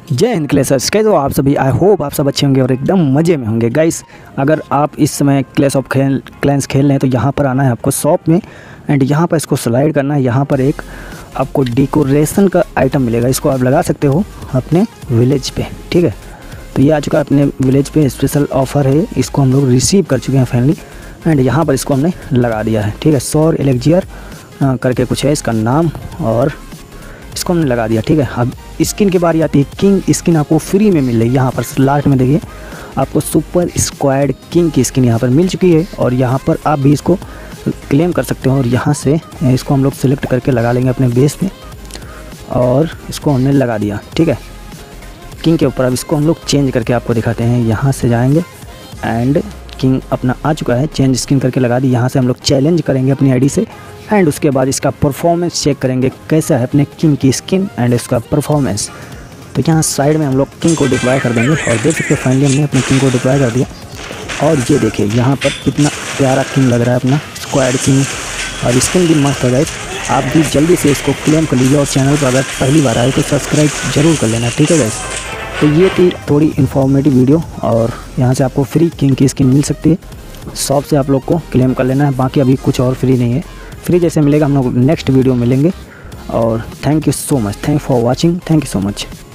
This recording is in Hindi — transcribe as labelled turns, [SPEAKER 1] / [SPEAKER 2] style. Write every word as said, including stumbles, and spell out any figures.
[SPEAKER 1] जय हिंद क्लेसर्स, कैसे हो आप सभी। आई होप आप सब अच्छे होंगे और एकदम मज़े में होंगे। गाइस, अगर आप इस समय क्लैश ऑफ खेल क्लैंस खेल रहे हैं तो यहाँ पर आना है आपको शॉप में एंड यहाँ पर इसको स्लाइड करना है। यहाँ पर एक आपको डेकोरेशन का आइटम मिलेगा, इसको आप लगा सकते हो अपने विलेज पे। ठीक है, तो ये आ चुका है अपने विलेज पे, स्पेशल ऑफ़र है, इसको हम लोग रिसीव कर चुके हैं फाइनली एंड यहाँ पर इसको हमने लगा दिया है। ठीक है, सौर एलेक्जियर करके कुछ है इसका नाम और इसको हमने लगा दिया। ठीक है, अब स्किन की बारी आती है। किंग स्किन आपको फ्री में मिल रही है। यहाँ पर लास्ट में देखिए आपको सुपर स्क्वाड किंग की स्किन यहाँ पर मिल चुकी है और यहाँ पर आप भी इसको क्लेम कर सकते हो और यहाँ से इसको हम लोग सिलेक्ट करके लगा लेंगे अपने बेस पे और इसको हमने लगा दिया। ठीक है, किंग के ऊपर अब इसको हम लोग चेंज करके आपको दिखाते हैं। यहाँ से जाएंगे एंड किंग अपना आ चुका है, चेंज स्किन करके लगा दी। यहाँ से हम लोग चैलेंज करेंगे अपनी आईडी से एंड उसके बाद इसका परफॉर्मेंस चेक करेंगे कैसा है अपने किंग की स्किन एंड इसका परफॉर्मेंस। तो यहाँ साइड में हम लोग किंग को डिप्लॉय कर देंगे और देख सकते हैं फाइनली हमने अपने किंग को डिप्लॉय कर दिया और ये देखिए यहाँ पर कितना प्यारा किंग लग रहा है अपना स्क्वाड किंग और स्किन भी मस्त है। गाइस, आप भी जल्दी से इसको क्लेम कर लीजिए और चैनल पर अगर पहली बार आए तो सब्सक्राइब जरूर कर लेना। ठीक है गाइस, तो ये थी थोड़ी इन्फॉर्मेटिव वीडियो और यहाँ से आपको फ्री किंग की स्किन मिल सकती है। शॉप से आप लोग को क्लेम कर लेना है, बाकी अभी कुछ और फ्री नहीं है। फ्री जैसे मिलेगा हम लोग नेक्स्ट वीडियो मिलेंगे और thank you so much, thank for watching, thank you so much.